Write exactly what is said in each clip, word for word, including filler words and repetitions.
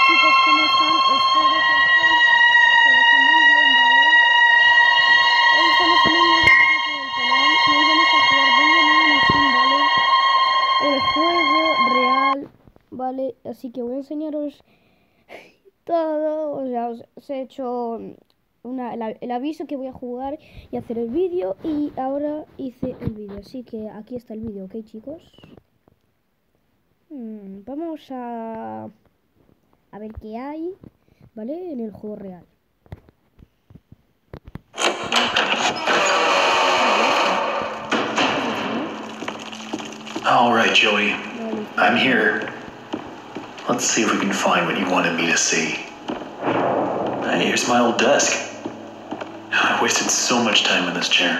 chicos, ¿cómo están? Espero que estén, pero que muy bien, ¿vale? Hoy estamos en un nuevo vídeo del canal y hoy vamos a jugar Benjamin Machine, ¿vale? El juego real, ¿vale? Así que voy a enseñaros todo, o sea, os, os he hecho una, el, el aviso que voy a jugar y hacer el vídeo y ahora hice el vídeo, así que aquí está el vídeo, ¿ok, chicos? Hmm, vamos a... a ver qué hay, ¿vale? En el juego real. All right, Joey. I'm here. Let's see if we can find what you wanted me to see. Hey, here's my old desk. I wasted so much time in this chair.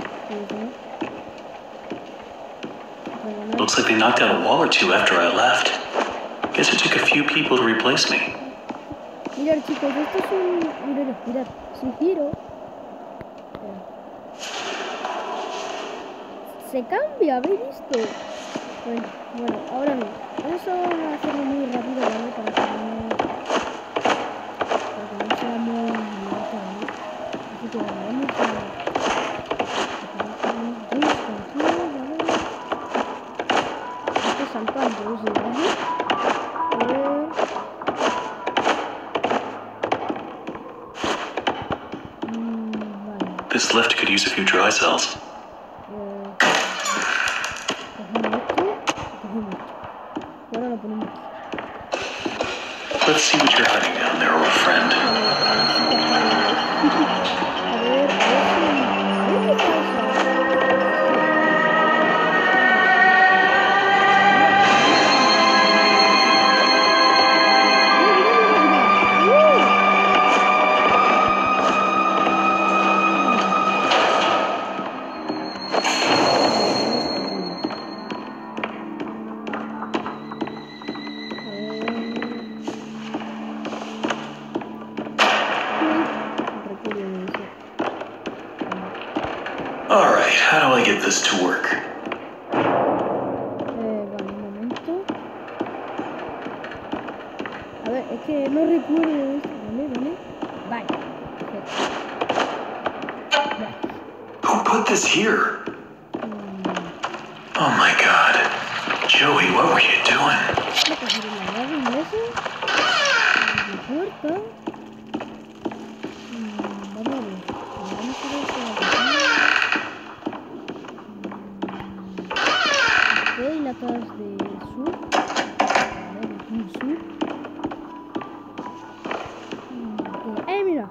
Looks like they knocked out a wall or two after I left. Guess it took a few people to replace me. Mirad, chicos, esto es un... Mirad, mirad, es un giro. Se cambia, ¿habéis visto? Bueno, bueno, ahora no. Vamos a hacerlo muy rápido, ¿vale? Para que no... Para que no sea muy... lento, ¿vale? Así que bueno, vamos a... Estoy saltando, ¿vale? This lift could use a few dry cells. Let's see what you're hiding down there, old friend. Alright, how do I get this to work? Eh, vale, un momento. A ver, es que no recuerdo esto. Vale, vale. Vale. Vale. Who put this here? Oh my god. Joey, what were you doing? Latas de sur, de sur. ¡Eh, mira!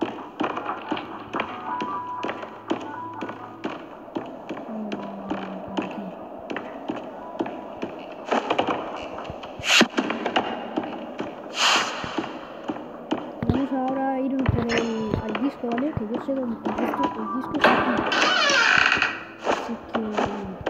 Vamos ahora a ir por el al disco, ¿vale? Que yo sé dónde está esto, el disco está aquí. Así que...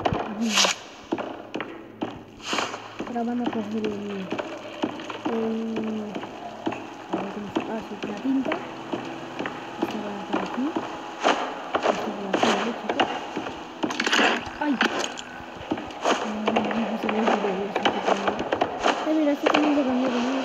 Ahora vamos a coger el, el, ah, sí, la tinta. Esta va por aquí. Esta va por aquí, chicos. ¡Ay! Ay, mira, este también lo cambió conmigo.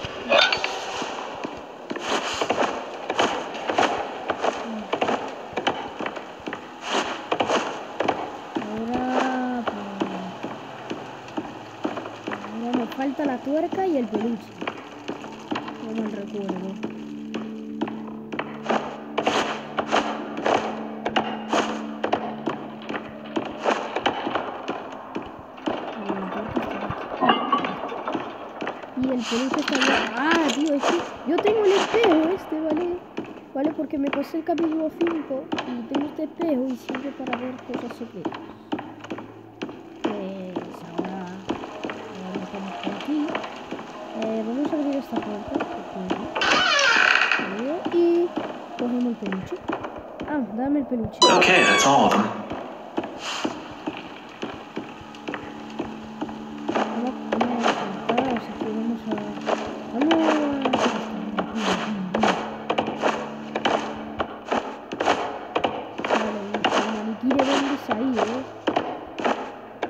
Falta la tuerca y el peluche. No mal recuerdo. Y el peluche está bien. Ah, tío, es que yo tengo el espejo este, ¿vale? Vale, porque me pasé el capítulo cinco y tengo este espejo y sirve para ver cosas secretas. Eh, vamos a abrir esta puerta y cogemos el peluche. Ah, dame el peluche. Okay, that's all of them. Vamos, vamos a saltar, así que vamos a... Vamos a... Vale, el maniquí de dónde se ha ido, ¿eh?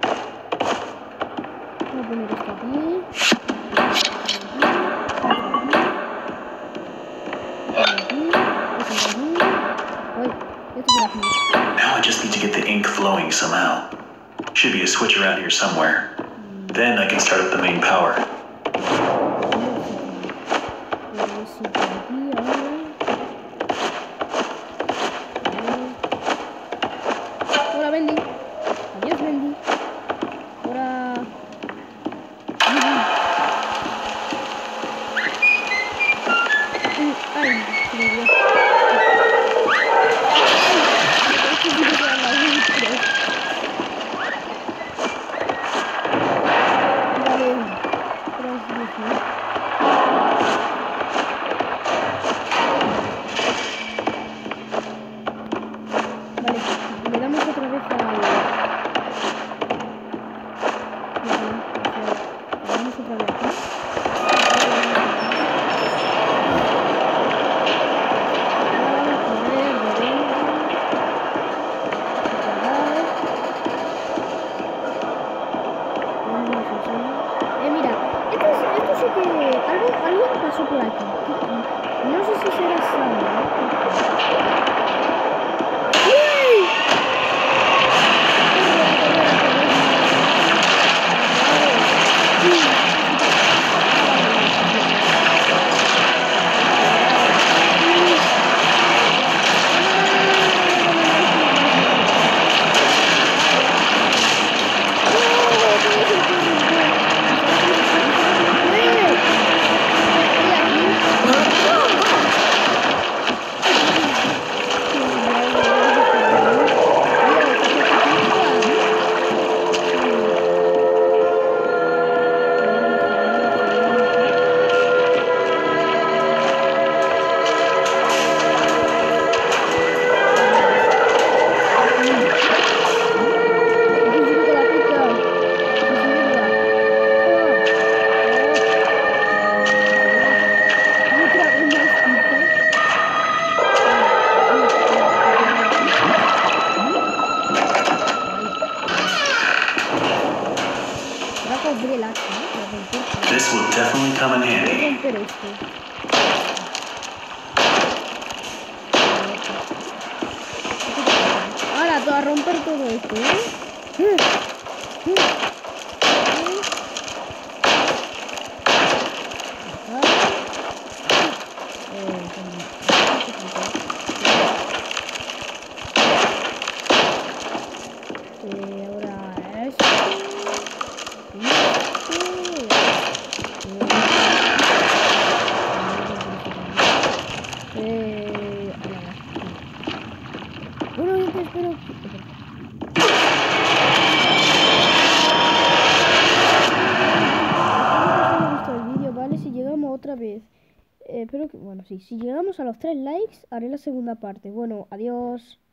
Voy a poner esto aquí. switch around here somewhere. Then I can start up the main power. Hola, Bendy. Adiós, Bendy. Ahora... Ay, se me dio. Por aquí. No sé si será Sandra. This will definitely come in handy. Ahora, a romper todo esto, ¿eh? Otra vez, eh, espero que, bueno, sí, si llegamos a los tres likes haré la segunda parte. Bueno, adiós.